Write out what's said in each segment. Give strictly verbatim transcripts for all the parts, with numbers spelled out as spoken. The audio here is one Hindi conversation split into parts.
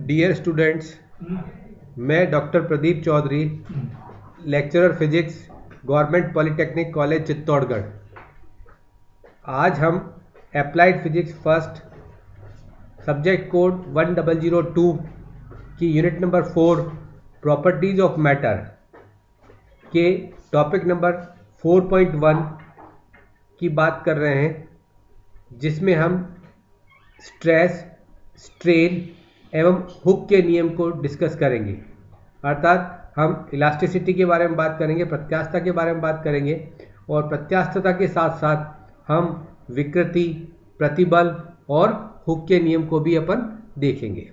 डियर स्टूडेंट्स, मैं doctor Pradeep Chaudhary, lecturer physics, government polytechnic college Chittorgarh. आज हम applied physics first subject code one double zero two की unit number four properties of matter के topic number four point one की बात कर रहे हैं, जिसमें हम स्ट्रेस, स्ट्रेन एवं हुक के नियम को डिस्कस करेंगे। अर्थात हम इलास्टिसिटी के बारे में बात करेंगे, प्रत्यास्थता के बारे में बात करेंगे और प्रत्यास्थता के साथ साथ हम विकृति, प्रतिबल और हुक के नियम को भी अपन देखेंगे।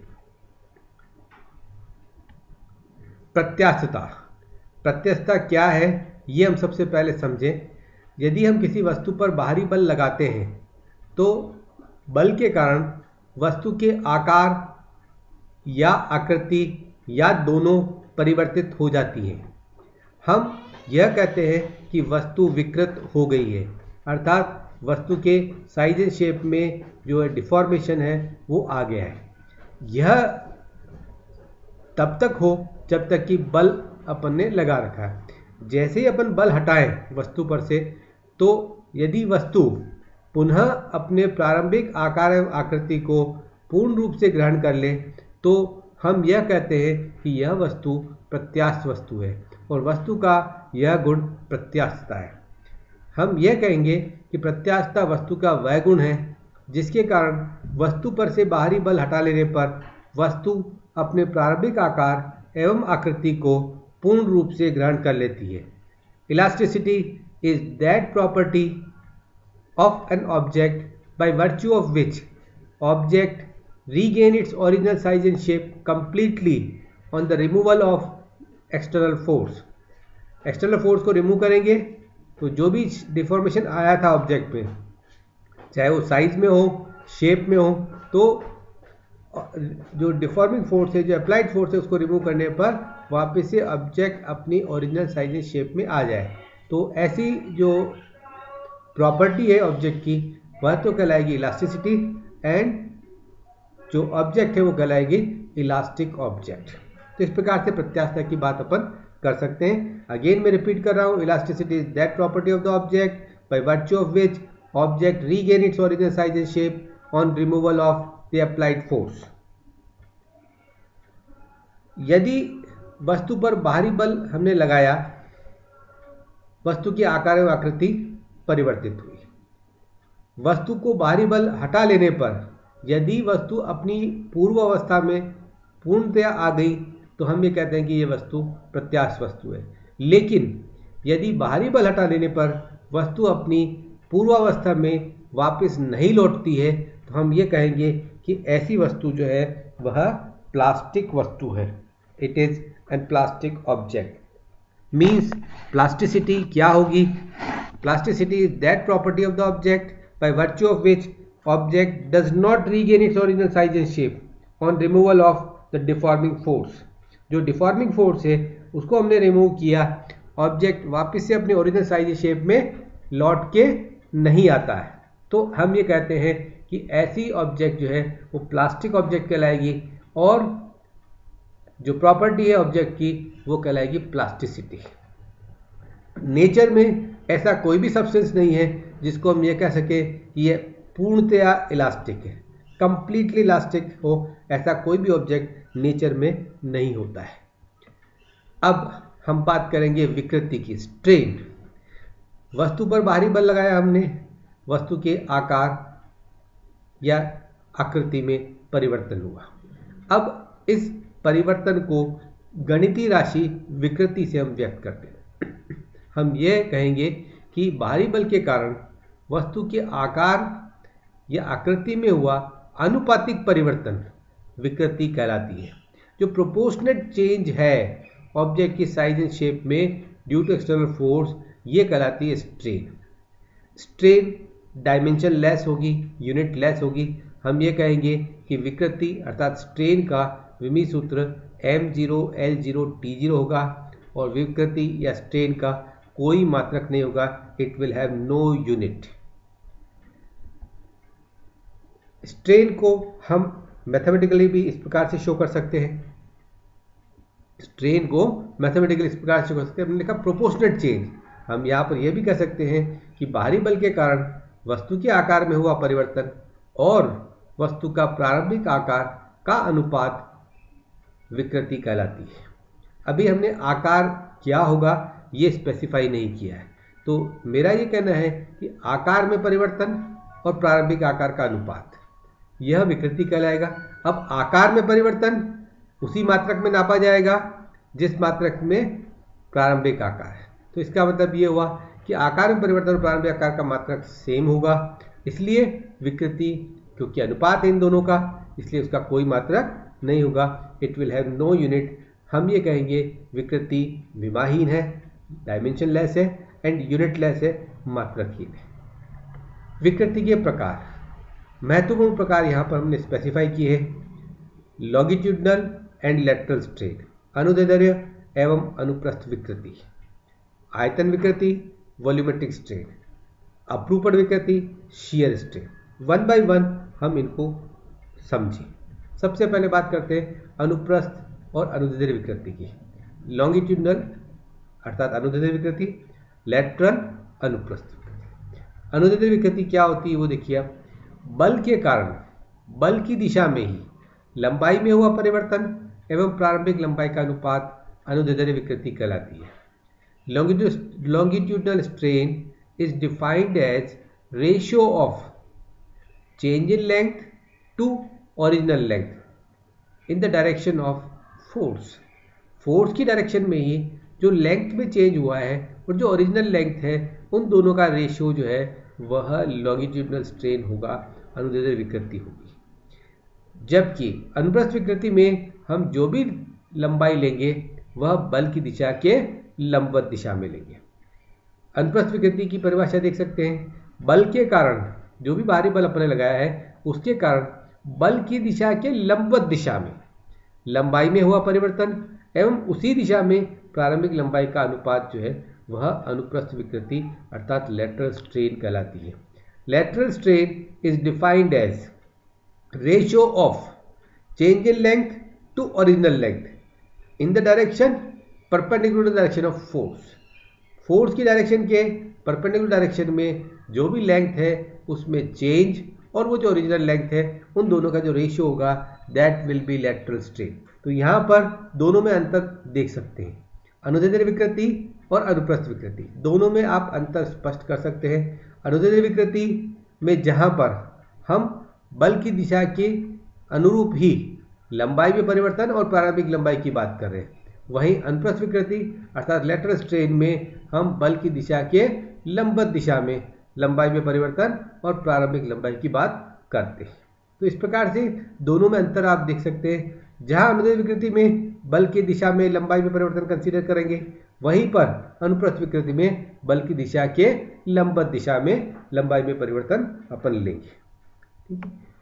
प्रत्यास्थता प्रत्यास्थता क्या है, ये हम सबसे पहले समझें। यदि हम किसी वस्तु पर बाहरी बल लगाते हैं तो बल के कारण वस्तु के आकार या आकृति या दोनों परिवर्तित हो जाती है। हम यह कहते हैं कि वस्तु विकृत हो गई है, अर्थात वस्तु के साइज एंड शेप में जो है डिफॉर्मेशन है वो आ गया है। यह तब तक हो जब तक कि बल अपन ने लगा रखा है। जैसे ही अपन बल हटाएं वस्तु पर से, तो यदि वस्तु पुनः अपने प्रारंभिक आकार एवं आकृति को पूर्ण रूप से ग्रहण कर ले तो हम यह कहते हैं कि यह वस्तु प्रत्यास्थ वस्तु है और वस्तु का यह गुण प्रत्यास्थता है। हम यह कहेंगे कि प्रत्यास्थता वस्तु का वह गुण है जिसके कारण वस्तु पर से बाहरी बल हटा लेने पर वस्तु अपने प्रारंभिक आकार एवं आकृति को पूर्ण रूप से ग्रहण कर लेती है। Elasticity is that property of an object by virtue of which object regain its original size and shape completely on the removal of external force। external force को रिमूव करेंगे तो जो भी डिफॉर्मेशन आया था ऑब्जेक्ट में, चाहे वो साइज में हो, शेप में हो, तो जो डिफॉर्मिंग फोर्स है, जो अप्लाइड फोर्स है, उसको रिमूव करने पर वापस से ऑब्जेक्ट अपनी ओरिजिनल साइज एंड शेप में आ जाए। तो ऐसी जो प्रॉपर्टी है ऑब्जेक्ट की, वह तो कहलाएगी इलास्टिसिटी, एंड जो ऑब्जेक्ट है वो कहलाएगी इलास्टिक ऑब्जेक्ट। तो इस प्रकार से प्रत्यास्थता की बात अपन कर सकते हैं। अगेन मैं रिपीट कर रहा हूँ, elasticity is that property of the object by virtue of which object regain its original size and shape on removal of the applied force. यदि वस्तु पर बाहरी बल हमने लगाया, वस्तु के आकार एवं आकृति परिवर्तित हुई। वस्तु को बाहरी बल हटा लेने पर यदि वस्तु अपनी पूर्व अवस्था में पूर्णतया आ गई तो हम ये कहते हैं कि ये वस्तु प्रत्यास्थ वस्तु है। लेकिन यदि बाहरी बल हटा लेने पर वस्तु अपनी पूर्वावस्था में वापस नहीं लौटती है तो हम ये कहेंगे कि ऐसी वस्तु जो है वह प्लास्टिक वस्तु है। It is an plastic object. Means plasticity क्या होगी? Plasticity is that property of the object by virtue of which object does not regain its original size and shape on removal of the deforming force। जो deforming force है उसको हमने रिमूव किया, ऑब्जेक्ट वापस से अपने ओरिजिनल साइज शेप में लौट के नहीं आता है, तो हम ये कहते हैं कि ऐसी ऑब्जेक्ट जो है वो प्लास्टिक ऑब्जेक्ट कहलाएगी और जो प्रॉपर्टी है ऑब्जेक्ट की वो कहलाएगी प्लास्टिसिटी। नेचर में ऐसा कोई भी सब्सटेंस नहीं है जिसको हम ये कह सके कि ये पूर्णतया इलास्टिक है, कंप्लीटली इलास्टिक हो, ऐसा कोई भी ऑब्जेक्ट नेचर में नहीं होता है। अब हम बात करेंगे विकृति की, स्ट्रेन। वस्तु पर बाहरी बल लगाया हमने, वस्तु के आकार या आकृति में परिवर्तन हुआ। अब इस परिवर्तन को गणितीय राशि विकृति से हम व्यक्त करते हैं। हम यह कहेंगे कि बाहरी बल के कारण वस्तु के आकार या आकृति में हुआ अनुपातिक परिवर्तन विकृति कहलाती है। जो प्रोपोर्शनेट चेंज है ऑब्जेक्ट की साइज एंड शेप में ड्यू टू एक्सटर्नल फोर्स, ये कहलाती है स्ट्रेन। स्ट्रेन डायमेंशन लेस होगी, यूनिट लेस होगी। हम ये कहेंगे कि विकृति अर्थात स्ट्रेन का विमीय सूत्र M zero L zero T zero होगा और विकृति या स्ट्रेन का कोई मात्रक नहीं होगा, it will have no unit. Strain को हम मैथमेटिकली भी इस प्रकार से शो कर सकते हैं, स्ट्रेन को मैथमेटिकली इस प्रकार से शो कर सकते हैं। हमने लिखा प्रोपोर्शनेट चेंज। हम यहाँ पर यह भी कह सकते हैं कि बाहरी बल के कारण वस्तु के आकार में हुआ परिवर्तन और वस्तु का प्रारंभिक आकार का अनुपात विकृति कहलाती है। अभी हमने आकार क्या होगा ये स्पेसिफाई नहीं किया है, तो मेरा ये कहना है कि आकार में परिवर्तन और प्रारंभिक आकार का अनुपात यह विकृति कहलाएगा। अब आकार में परिवर्तन उसी मात्रक में नापा जाएगा जिस मात्रक में प्रारंभिक आकार है, तो इसका मतलब ये हुआ कि आकार में परिवर्तन और प्रारंभिक आकार का मात्रक सेम होगा, इसलिए विकृति, क्योंकि अनुपात है इन दोनों का, इसलिए उसका कोई मात्रक नहीं होगा, it will have no unit. हम ये कहेंगे विकृति विमाहीन है, डायमेंशन लेस है एंड यूनिट लेस है, मात्रकहीन है। विकृति के प्रकार, महत्वपूर्ण प्रकार यहाँ पर हमने स्पेसिफाई किए हैं। लॉन्गिट्यूडनल एंड लैटरल स्ट्रेन, अनुदैर्ध्य एवं अनुप्रस्थ विकृति, आयतन विकृति, वॉल्यूमेट्रिक स्ट्रेन, अपरूपण विकृति, shear strain. One by one हम इनको समझें। सबसे पहले बात करते हैं अनुप्रस्थ और अनुदैर्ध्य विकृति की। लॉन्गिट्यूडनल अर्थात अनुदैर्ध्य विकृति, लैटरल अनुप्रस्थ विकृति। अनुदैर्ध्य विकृति क्या होती है वो देखिए आप। बल के कारण बल की दिशा में ही लंबाई में हुआ परिवर्तन एवं प्रारंभिक लंबाई का अनुपात अनुदैर्ध्य विकृति कहलाती है। Longitudinal strain is defined as ratio of change in length to original length in the direction of force. Force की डायरेक्शन में ही जो लेंथ में चेंज हुआ है और जो ओरिजिनल लेंथ है उन दोनों का रेशियो जो है वह लॉन्गिट्यूडनल स्ट्रेन होगा, अनुदैर्ध्य विकृति होगी। जबकि अनुप्रस्थ विकृति में हम जो भी लंबाई लेंगे वह बल की दिशा के लंबवत दिशा में लेंगे। अनुप्रस्थ विकृति की परिभाषा देख सकते हैं। बल के कारण, जो भी बाहरी बल अपने लगाया है उसके कारण बल की दिशा के लंबवत दिशा में लंबाई में हुआ परिवर्तन एवं उसी दिशा में प्रारंभिक लंबाई का अनुपात जो है वह अनुप्रस्थ विकृति अर्थात लैटरल स्ट्रेन कहलाती है। Lateral strain is defined as ratio of change in length to original length in the direction perpendicular direction of force. Force की डायरेक्शन के परपेंडिकुलर डायरेक्शन में जो भी लेंथ है उसमें चेंज और वो जो ओरिजिनल लेंथ है उन दोनों का जो रेशियो होगा that will be lateral strain. तो यहाँ पर दोनों में अंतर देख सकते हैं, अनुदैर्ध्य विकृति और अनुप्रस्थ विकृति, दोनों में आप अंतर स्पष्ट कर सकते हैं। अनुदैर्ध्य विकृति में जहाँ पर हम बल की दिशा के अनुरूप ही लंबाई में परिवर्तन और प्रारंभिक लंबाई की बात कर रहे हैं, वहीं अनुप्रस्थ विकृति अर्थात लैटरल स्ट्रेन में हम बल की दिशा के लंबवत दिशा में लंबाई में परिवर्तन और प्रारंभिक लंबाई की बात करते हैं। तो इस प्रकार से दोनों में अंतर आप देख सकते हैं। जहां अनुदैर्ध्य विकृति में बल की दिशा में लंबाई में परिवर्तन कंसीडर करेंगे, वहीं पर अनुप्रस्थ विकृति में बल की दिशा के लंबवत दिशा में लंबाई में परिवर्तन अपन लेंगे।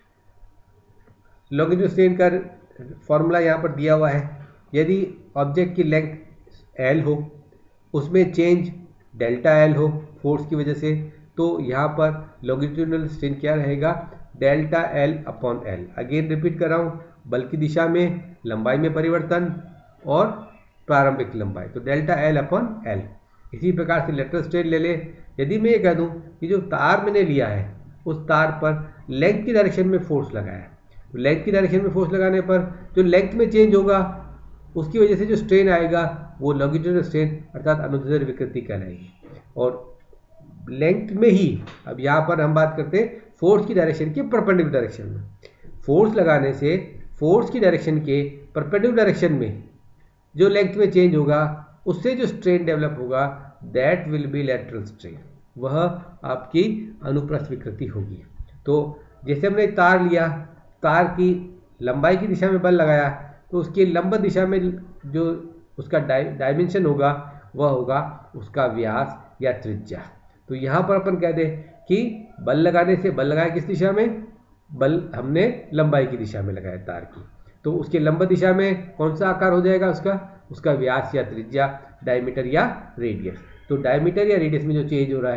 लॉन्गिट्यूडनल स्ट्रेन का फॉर्मूला यहाँ पर दिया हुआ है। यदि ऑब्जेक्ट की लेंथ एल हो, उसमें चेंज डेल्टा एल हो फोर्स की वजह से, तो यहाँ पर लॉन्गिट्यूडनल स्ट्रेन क्या रहेगा, delta L upon L. Again repeat कर रहा हूँ, बल की दिशा में लंबाई में परिवर्तन और प्रारंभिक लंबाई, तो डेल्टा एल अपॉन एल। इसी प्रकार से लैटरल स्ट्रेन ले ले। यदि मैं ये कह दूँ कि जो तार मैंने लिया है उस तार पर लेंथ की डायरेक्शन में फोर्स लगाया है, तो लेंथ की डायरेक्शन में फोर्स लगाने पर जो लेंथ में चेंज होगा उसकी वजह से जो स्ट्रेन आएगा वो लॉन्गिट्यूडनल स्ट्रेन अर्थात अनुदैर्ध्य विकृति कहलाएगी। और लेंथ में ही अब यहाँ पर हम बात करते हैं फोर्स की डायरेक्शन के परपेंडिकुलर डायरेक्शन में। फोर्स लगाने से फोर्स की डायरेक्शन के परपेंडिकुलर डायरेक्शन में जो लेंथ में चेंज होगा उससे जो स्ट्रेन डेवलप होगा that will be lateral strain, वह आपकी अनुप्रस्थ विकृति होगी। तो जैसे हमने तार लिया, तार की लंबाई की दिशा में बल लगाया, तो उसकी लंबवत दिशा में जो उसका डायमेंशन होगा वह होगा उसका व्यास या त्रिज्या। तो यहाँ पर अपन कह दें कि बल लगाने से, बल लगाया किस दिशा में, बल हमने लंबाई की दिशा में लगाया तार की, तो उसके लंबवत दिशा में कौन सा आकार हो जाएगा उसका, उसका व्यास या त्रिज्या, डायमीटर या रेडियस। तो डायमीटर या रेडियस में जो चेंज हो रहा है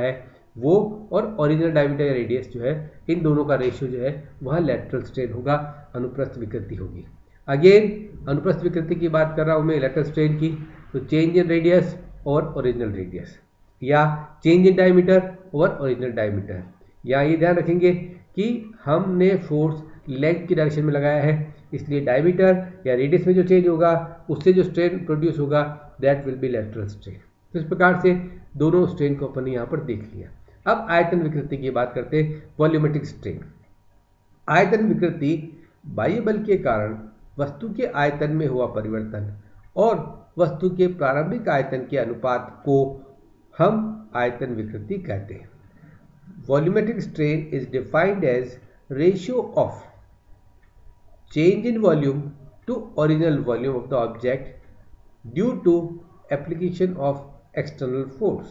वो और ओरिजिनल डायमीटर या रेडियस जो है, इन दोनों का रेशियो जो है वह लेटरल स्ट्रेन होगा, अनुप्रस्थ विकृति होगी। अगेन अनुप्रस्थ विकृति की बात कर रहा हूँ मैं लेटरल स्ट्रेन की, तो चेंज इन रेडियस और ओरिजिनल रेडियस, या चेंज इन डायमीटर और ओरिजिनल डायमीटर। या ये ध्यान रखेंगे कि हमने फोर्स लेंथ की डायरेक्शन में लगाया है, इसलिए डायमीटर या रेडियस में जो चेंज होगा उससे जो स्ट्रेन प्रोड्यूस होगा that will be lateral strain. तो इस प्रकार से दोनों स्ट्रेन को अपन यहाँ पर देख लिया। अब आयतन विकृति की बात करते हैं, वॉल्यूमेट्रिक स्ट्रेन। आयतन विकृति बाह्य बल के कारण वस्तु के आयतन में हुआ परिवर्तन और वस्तु के प्रारंभिक आयतन के अनुपात को हम आयतन विकृति कहते हैं। Volumetric strain is defined as ratio of change in volume to original volume of the object due to application of external force।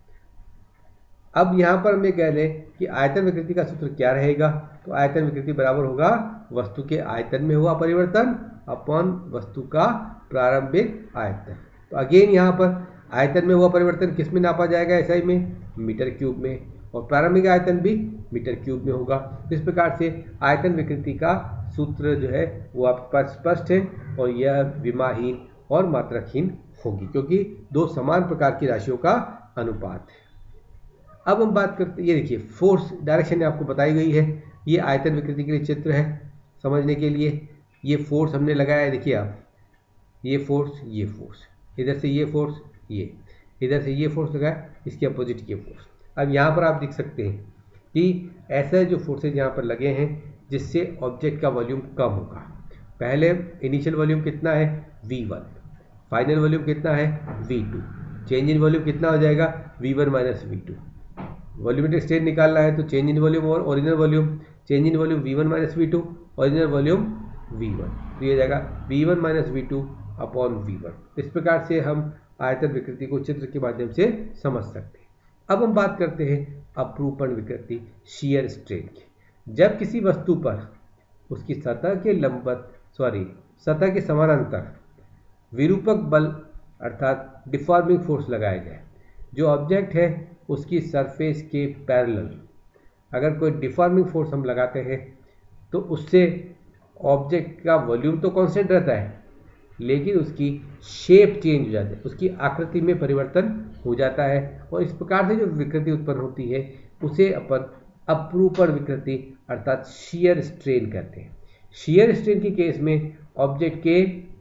अब यहाँ पर हमें कह लें कि आयतन विकृति का सूत्र क्या रहेगा, तो आयतन विकृति बराबर होगा वस्तु के आयतन में हुआ परिवर्तन अपॉन वस्तु का प्रारंभिक आयतन। तो अगेन यहाँ पर आयतन में हुआ परिवर्तन किस में नापा जाएगा, एसआई में, मीटर क्यूब में, और प्रारंभिक आयतन भी मीटर क्यूब में होगा। इस प्रकार से आयतन विकृति का सूत्र जो है वो आपके पास स्पष्ट है और यह विमाहीन और मात्रकहीन होगी, क्योंकि दो समान प्रकार की राशियों का अनुपात है। अब हम बात करते हैं, ये देखिए फोर्स डायरेक्शन आपको बताई गई है, ये आयतन विकृति के लिए चित्र है समझने के लिए। ये फोर्स हमने लगाया है, देखिए आप, ये फोर्स, ये फोर्स, इधर से ये फोर्स, ये इधर से ये फोर्स लगाया, इसके अपोजिट ये फोर्स। अब यहाँ पर आप देख सकते हैं कि ऐसे जो फोर्सेज यहाँ पर लगे हैं जिससे ऑब्जेक्ट का वॉल्यूम कम होगा। पहले इनिशियल वॉल्यूम कितना है वी वन, फाइनल वॉल्यूम कितना है V two, change in volume कितना हो जाएगा V one minus V two. Volumetric strain निकालना है तो चेंज इन वॉल्यूम और original volume, change in volume V one minus V two, original volume V one, तो ये जाएगा V one minus V two upon V one. इस प्रकार से हम आयतन विकृति को चित्र के माध्यम से समझ सकते हैं। अब हम बात करते हैं अपरूपण विकृति, शियर स्ट्रेन की। जब किसी वस्तु पर उसकी सतह के लंबवत सॉरी सतह के समानांतर विरूपक बल अर्थात डिफॉर्मिंग फोर्स लगाया जाए, जो ऑब्जेक्ट है उसकी सरफेस के पैरेलल अगर कोई डिफॉर्मिंग फोर्स हम लगाते हैं तो उससे ऑब्जेक्ट का वॉल्यूम तो कांस्टेंट रहता है लेकिन उसकी शेप चेंज हो जाती है, उसकी आकृति में परिवर्तन हो जाता है, और इस प्रकार से जो विकृति उत्पन्न होती है उसे अपन अपरूपण विकृति अर्थात शियर स्ट्रेन कहते हैं। शियर स्ट्रेन के केस में ऑब्जेक्ट के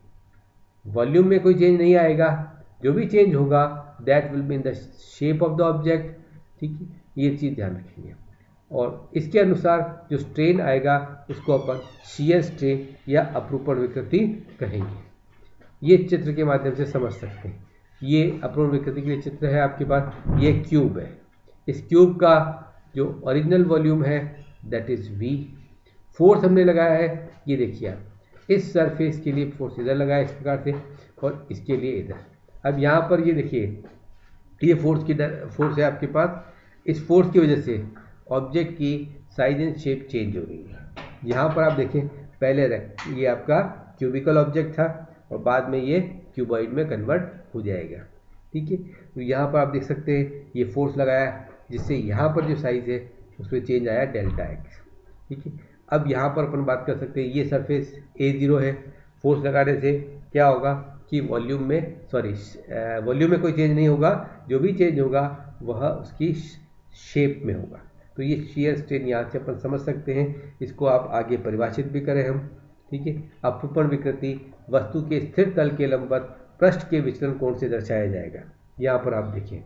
वॉल्यूम में कोई चेंज नहीं आएगा, जो भी चेंज होगा that will be in the shape of the object. ठीक है, ये चीज़ ध्यान रखेंगे, और इसके अनुसार जो स्ट्रेन आएगा उसको अपन शियर स्ट्रेन या अपरूपण विकृति कहेंगे। ये चित्र के माध्यम से समझ सकते हैं। ये अपरूपण विकृति के लिए चित्र है आपके पास, ये क्यूब है, इस क्यूब का जो ओरिजिनल वॉल्यूम है दैट इज वी। फोर्स हमने लगाया है, ये देखिए आप, इस सरफेस के लिए फोर्स इधर लगाया इस प्रकार से और इसके लिए इधर। अब यहाँ पर ये देखिए ये फोर्स की फोर्स है आपके पास, इस फोर्स की वजह से ऑब्जेक्ट की साइज एंड शेप चेंज हो रही है। यहाँ पर आप देखें पहले ये आपका क्यूबिकल ऑब्जेक्ट था और बाद में ये क्यूबॉइड में कन्वर्ट हो जाएगा। ठीक है, तो यहाँ पर आप देख सकते हैं ये फोर्स लगाया जिससे यहाँ पर जो साइज है उसमें चेंज आया डेल्टा एक्स। ठीक है, अब यहाँ पर अपन बात कर सकते हैं, ये सरफेस ए ज़ीरो है, फोर्स लगाने से क्या होगा कि वॉल्यूम में सॉरी वॉल्यूम में कोई चेंज नहीं होगा, जो भी चेंज होगा वह उसकी शेप में होगा। तो ये शियर स्ट्रेन यहाँ से अपन समझ सकते हैं, इसको आप आगे परिभाषित भी करें हम। ठीक है, अपरूपण विकृति वस्तु के स्थिर तल के लंबवत पृष्ठ के विचलन कोण से दर्शाया जाएगा। यहाँ पर आप देखिए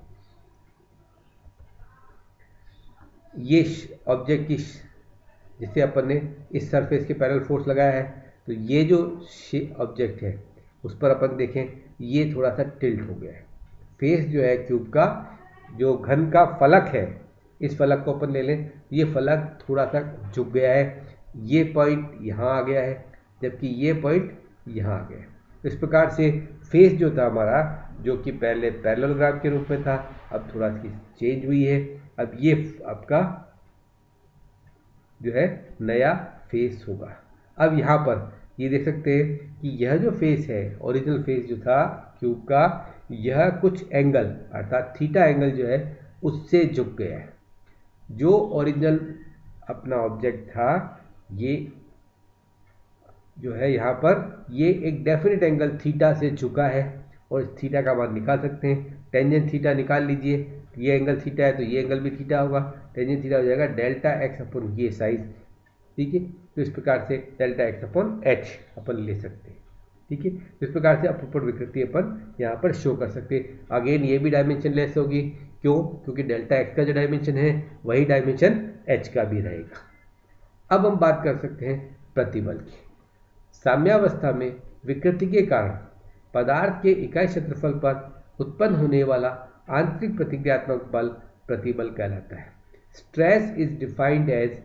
ये ऑब्जेक्ट की जिसे अपन ने इस सरफेस के पैरेलल फोर्स लगाया है, तो ये जो ऑब्जेक्ट है उस पर अपन देखें ये थोड़ा सा टिल्ट हो गया है। फेस जो है क्यूब का जो घन का फलक है, इस फलक को अपन ले लें, ये फलक थोड़ा सा झुक गया है, ये पॉइंट यहाँ आ गया है जबकि ये पॉइंट यहाँ आ गया है। इस प्रकार से फेस जो था हमारा, जो कि पहले पैरेललोग्राम के रूप में था, अब थोड़ा सी चेंज हुई है। अब ये आपका जो है नया फेस होगा। अब यहाँ पर ये देख सकते हैं कि यह जो फेस है, ओरिजिनल फेस जो था क्यूब का, यह कुछ एंगल अर्थात थीटा एंगल जो है उससे झुक गया है। जो ओरिजिनल अपना ऑब्जेक्ट था, ये जो है यहाँ पर ये एक डेफिनेट एंगल थीटा से झुका है और इस थीटा का मान निकाल सकते हैं। टेंजेंट थीटा निकाल लीजिए, ये एंगल थीटा है तो ये एंगल भी थीटा होगा, टेंजेंट थीटा हो जाएगा डेल्टा एक्स अपॉन ये साइज। ठीक है, तो इस प्रकार से डेल्टा एक्स अपॉन एच अपन ले सकते हैं। ठीक है, इस प्रकार से अपरूपण विकृति अपन यहाँ पर शो कर सकते हैं। अगेन ये भी डायमेंशन लेस होगी, क्यों? क्योंकि डेल्टा एक्स का जो डायमेंशन है वही डायमेंशन एच का भी रहेगा। अब हम बात कर सकते हैं प्रतिबल की। साम्यावस्था में विकृति के कारण पदार्थ के इकाई क्षेत्रफल पर उत्पन्न होने वाला आंतरिक प्रतिक्रियात्मक बल प्रतिबल कहलाता है। Stress is defined as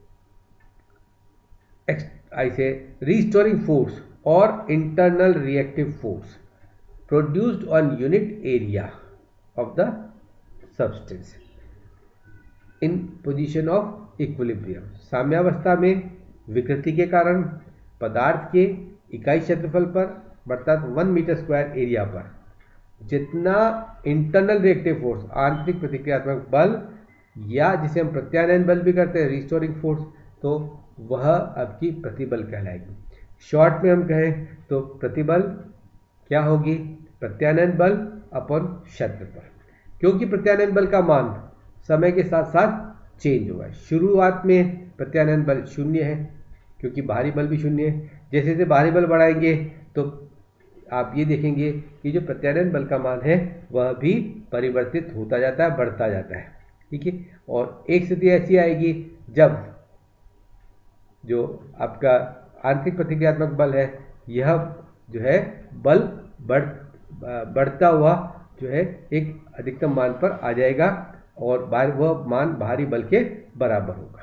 I say restoring force or internal reactive force produced on unit area of the substance in position of equilibrium। साम्यावस्था में विकृति के कारण पदार्थ के इकाई क्षेत्रफल पर अर्थात वन मीटर स्क्वायर एरिया पर जितना इंटरनल रिएक्टिव फोर्स आंतरिक प्रतिक्रियात्मक बल या जिसे हम प्रत्यानयन बल भी करते हैं रिस्टोरिंग फोर्स, तो वह आपकी प्रतिबल कहलाएगी। शॉर्ट में हम कहें तो प्रतिबल क्या होगी? प्रत्यानयन बल अपन क्षेत्रफल, क्योंकि प्रत्यानयन बल का मान समय के साथ साथ चेंज होगा। शुरुआत में प्रत्यानयन बल शून्य है क्योंकि बाहरी बल भी शून्य है। जैसे जैसे बाहरी बल बढ़ाएंगे तो आप ये देखेंगे कि जो प्रत्यानयन बल का मान है वह भी परिवर्तित होता जाता है, बढ़ता जाता है। ठीक है, और एक स्थिति ऐसी आएगी जब जो आपका आंतरिक प्रतिक्रियात्मक बल है यह जो है बल बढ़ बढ़ता हुआ जो है एक अधिकतम मान पर आ जाएगा और बाहर वह मान बाहरी बल के बराबर होगा।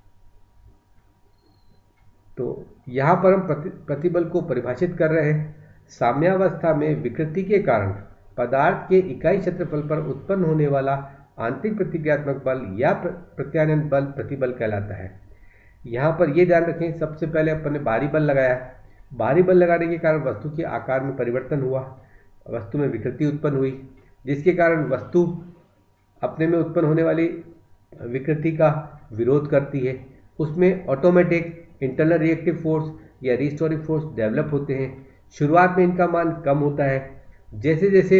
तो यहाँ पर हम प्रति, प्रतिबल को परिभाषित कर रहे हैं। साम्यावस्था में विकृति के कारण पदार्थ के इकाई क्षेत्रफल पर उत्पन्न होने वाला आंतरिक प्रतिक्रियात्मक बल या प्रत्यानयन बल प्रतिबल कहलाता है। यहाँ पर यह ध्यान रखें, सबसे पहले अपन ने बाहरी बल लगाया। बाहरी बल लगाने के कारण वस्तु के आकार में परिवर्तन हुआ, वस्तु में विकृति उत्पन्न हुई, जिसके कारण वस्तु अपने में उत्पन्न होने वाली विकृति का विरोध करती है। उसमें ऑटोमेटिक इंटरनल रिएक्टिव फोर्स या रिस्टोरिंग फोर्स डेवलप होते हैं। शुरुआत में इनका मान कम होता है, जैसे जैसे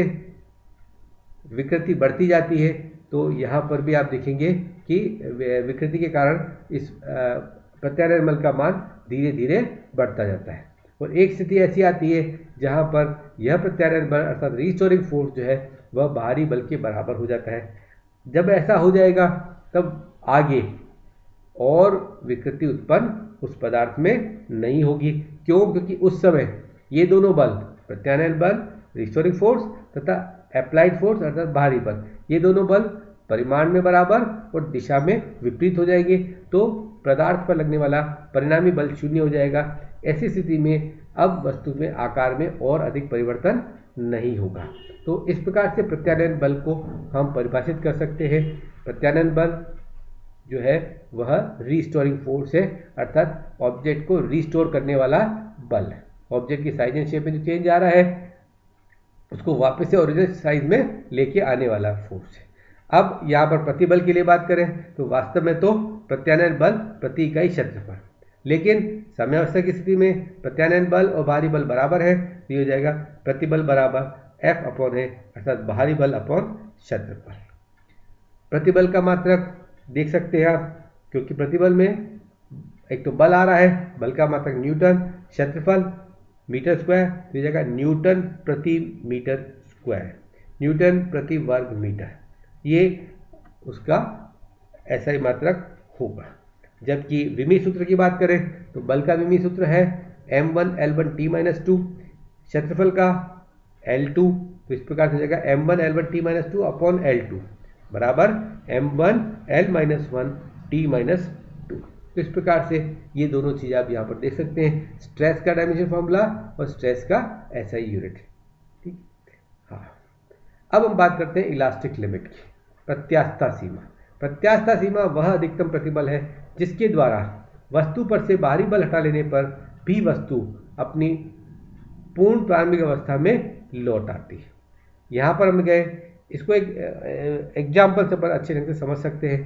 विकृति बढ़ती जाती है तो यहाँ पर भी आप देखेंगे कि विकृति के कारण इस प्रत्यानयन बल का मान धीरे धीरे बढ़ता जाता है। और एक स्थिति ऐसी आती है जहाँ पर यह प्रत्यानयन बल अर्थात रिस्टोरिंग फोर्स जो है वह बाहरी बल के बराबर हो जाता है। जब ऐसा हो जाएगा तब आगे और विकृति उत्पन्न उस पदार्थ में नहीं होगी। क्यों? क्योंकि उस समय ये दोनों बल प्रत्यानयन बल रिस्टोरिंग फोर्स तथा अप्लाइड फोर्स अर्थात बाहरी बल, ये दोनों बल परिमाण में बराबर और दिशा में विपरीत हो जाएंगे, तो पदार्थ पर लगने वाला परिणामी बल शून्य हो जाएगा। ऐसी स्थिति में अब वस्तु में आकार में और अधिक परिवर्तन नहीं होगा। तो इस प्रकार से प्रत्यानयन बल को हम परिभाषित कर सकते हैं। प्रत्यानयन बल जो है वह रिस्टोरिंग फोर्स है, अर्थात ऑब्जेक्ट को रिस्टोर करने वाला बल। ऑब्जेक्ट की साइज एंड शेप में जो चेंज आ रहा है उसको वापस से ओरिजिनल साइज में लेके आने वाला फोर्स है। अब यहाँ पर प्रतिबल के लिए बात करें तो वास्तव में तो प्रत्यानयन बल प्रति इकाई क्षेत्रफल, लेकिन साम्यावस्था की स्थिति में प्रत्यानयन बल और बाहरी बल बराबर है, तो ये हो जाएगा प्रतिबल बराबर एफ अपॉन है अर्थात बाहरी बल अपॉन क्षेत्रफल। प्रतिबल का मात्रक देख सकते हैं आप, क्योंकि प्रतिबल में एक तो बल आ रहा है, बल का मात्रक न्यूटन, क्षेत्रफल मीटर स्क्वायर, तो जगह न्यूटन प्रति मीटर स्क्वायर, न्यूटन प्रति वर्ग मीटर, ये उसका ऐसा ही मात्रक होगा। जबकि विमी सूत्र की बात करें तो बल का विमी सूत्र है M one L one T minus two, क्षेत्रफल का एल टू, तो इस प्रकार से जगह M one L one T minus two upon L two बराबर M one L minus one T minus two. तो इस प्रकार से ये दोनों चीज़ें आप यहाँ पर देख सकते हैं, स्ट्रेस का डायमेंशन फॉर्मूला और स्ट्रेस का ऐसा ही यूनिट। ठीक, हाँ। अब हम बात करते हैं इलास्टिक लिमिट की, प्रत्यास्थता सीमा। प्रत्यास्थता सीमा वह अधिकतम प्रतिबल है जिसके द्वारा वस्तु पर से बाहरी बल हटा लेने पर भी वस्तु अपनी पूर्ण प्रारंभिक अवस्था में लौट आती है। यहाँ पर हम गए, इसको एक एग्जाम्पल से पर अच्छे ढंग से समझ सकते हैं।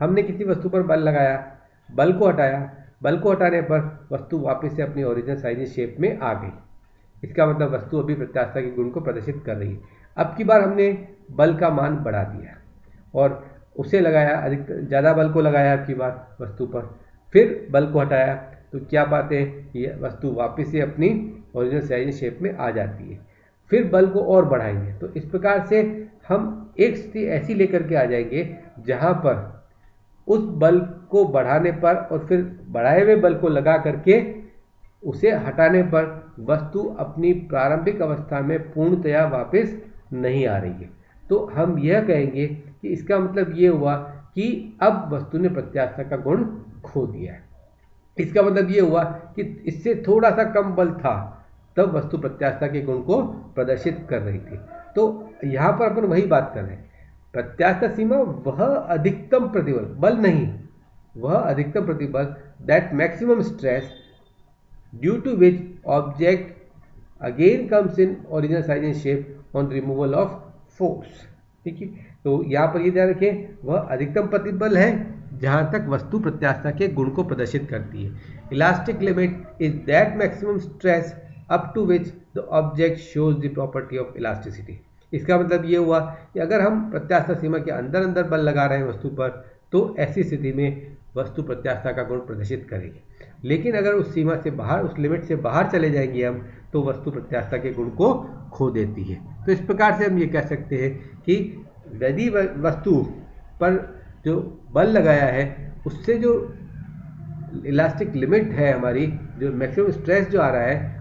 हमने किसी वस्तु पर बल लगाया, बल को हटाया, बल को हटाने पर वस्तु वापस से अपनी ओरिजिनल साइज शेप में आ गई। इसका मतलब वस्तु अभी प्रत्यास्थता के गुण को प्रदर्शित कर रही है। अब की बार हमने बल का मान बढ़ा दिया और उसे लगाया, अधिक ज़्यादा बल को लगाया अब की बार वस्तु पर, फिर बल को हटाया, तो क्या पाते हैं, ये वस्तु वापस से अपनी ओरिजिनल साइज शेप में आ जाती है। फिर बल को और बढ़ाएंगे, तो इस प्रकार से हम एक स्थिति ऐसी लेकर के आ जाएंगे जहाँ पर उस बल को बढ़ाने पर और फिर बढ़ाए हुए बल को लगा करके उसे हटाने पर वस्तु अपनी प्रारंभिक अवस्था में पूर्णतया वापस नहीं आ रही है। तो हम यह कहेंगे कि इसका मतलब ये हुआ कि अब वस्तु ने प्रत्यास्थता का गुण खो दिया है। इसका मतलब ये हुआ कि इससे थोड़ा सा कम बल था तब वस्तु प्रत्यास्थता के गुण को प्रदर्शित कर रही थी। तो यहाँ पर अपन वही बात कर रहे हैं, प्रत्यास्थता सीमा वह अधिकतम प्रतिबल, बल नहीं, वह अधिकतम प्रतिबल, that maximum stress due to which object again comes in original size and shape on removal of force. ठीक है, तो यहाँ पर ये ध्यान रखें, वह अधिकतम प्रतिबल है जहाँ तक वस्तु प्रत्यास्थता के गुण को प्रदर्शित करती है। Elastic limit is that maximum stress up to which the object shows the property of elasticity. इसका मतलब ये हुआ कि अगर हम प्रत्यास्थता सीमा के अंदर अंदर बल लगा रहे हैं वस्तु पर, तो ऐसी स्थिति में वस्तु प्रत्यास्थता का गुण प्रदर्शित करेगी। लेकिन अगर उस सीमा से बाहर, उस लिमिट से बाहर चले जाएंगे हम, तो वस्तु प्रत्यास्थता के गुण को खो देती है। तो इस प्रकार से हम ये कह सकते हैं कि यदि वस्तु पर जो बल लगाया है उससे जो इलास्टिक लिमिट है हमारी, जो मैक्सिमम स्ट्रेस जो आ रहा है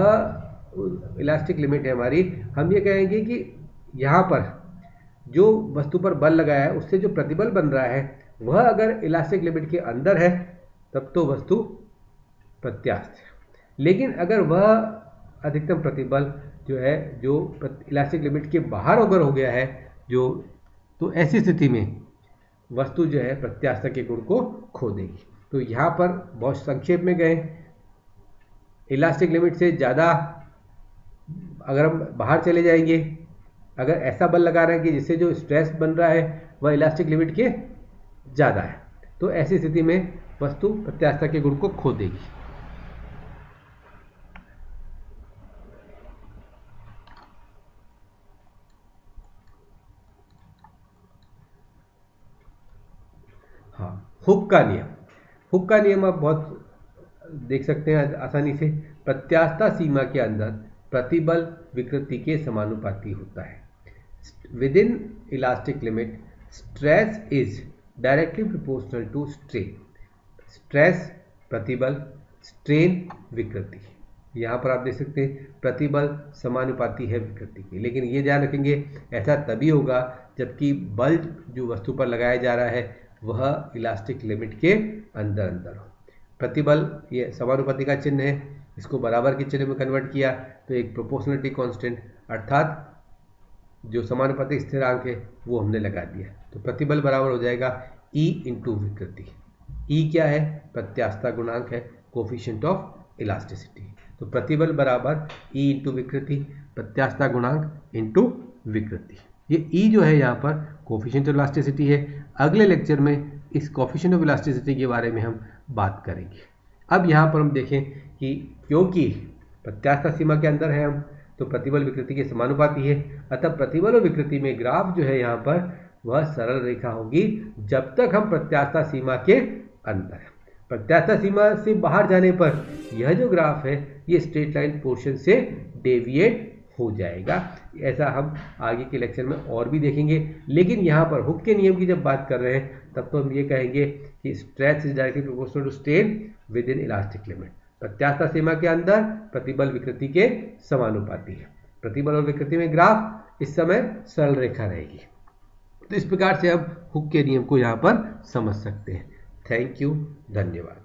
वह इलास्टिक लिमिट है हमारी, हम ये कहेंगे कि यहाँ पर जो वस्तु पर बल लगाया है उससे जो प्रतिबल बन रहा है वह अगर इलास्टिक लिमिट के अंदर है तब तो वस्तु प्रत्यास्थ है। लेकिन अगर वह अधिकतम प्रतिबल जो है जो इलास्टिक लिमिट के बाहर अगर हो गया है जो, तो ऐसी स्थिति में वस्तु जो है प्रत्यास्थता के गुण को खो देगी। तो यहाँ पर बहुत संक्षेप में गए, इलास्टिक लिमिट से ज़्यादा अगर हम बाहर चले जाएंगे, अगर ऐसा बल लगा रहे हैं कि जिससे जो स्ट्रेस बन रहा है वह इलास्टिक लिमिट के ज़्यादा है, तो ऐसी स्थिति में वस्तु प्रत्यास्थता के गुण को खो देगी। हाँ, हुक का नियम, हुक का नियम आप बहुत देख सकते हैं आसानी से। प्रत्यास्थता सीमा के अंदर प्रतिबल विकृति के समानुपाती होता है। Within elastic limit stress is directly proportional to strain. Stress प्रतिबल, स्ट्रेन विकृति। यहाँ पर आप देख सकते हैं प्रतिबल समानुपाती है विकृति के। लेकिन ये ध्यान रखेंगे ऐसा तभी होगा जबकि बल जो वस्तु पर लगाया जा रहा है वह इलास्टिक लिमिट के अंदर अंदर हो। प्रतिबल ये समानुपाती का चिन्ह है, इसको बराबर के चिन्ह में कन्वर्ट किया तो एक प्रोपोर्शनलिटी कांस्टेंट अर्थात जो समानुपातिक स्थिरांक है वो हमने लगा दिया। तो प्रतिबल बराबर हो जाएगा E इंटू विकृति। E क्या है? प्रत्यास्थता गुणांक है, कोफिशिएंट ऑफ इलास्टिसिटी। तो प्रतिबल बराबर E इंटू विकृति, प्रत्यास्थता गुणांक इंटू विकृति। ये E जो है यहाँ पर कोफिशिएंट ऑफ इलास्टिसिटी है। अगले लेक्चर में इस कोफिशिएंट ऑफ इलास्टिसिटी के बारे में हम बात करेंगे। अब यहाँ पर हम देखें कि क्योंकि प्रत्यास्थता सीमा के अंदर है हम, तो प्रतिबल विकृति के समानुपाती है, अतः प्रतिबल और विकृति में ग्राफ जो है यहाँ पर वह सरल रेखा होगी जब तक हम प्रत्यास्थता सीमा के अंदर है। प्रत्यास्थता सीमा से बाहर जाने पर यह जो ग्राफ है ये स्ट्रेट लाइन पोर्शन से डेविएट हो जाएगा। ऐसा हम आगे के लेक्चर में और भी देखेंगे। लेकिन यहाँ पर हुक के नियम की जब बात कर रहे हैं तब तो हम ये कहेंगे कि stress is directly proportional to strain within elastic limit. प्रत्यास्थता सीमा के अंदर प्रतिबल विकृति के समानुपाती है। प्रतिबल और विकृति में ग्राफ इस समय सरल रेखा रहेगी। तो इस प्रकार से हम हुक के नियम को यहाँ पर समझ सकते हैं। थैंक यू, धन्यवाद।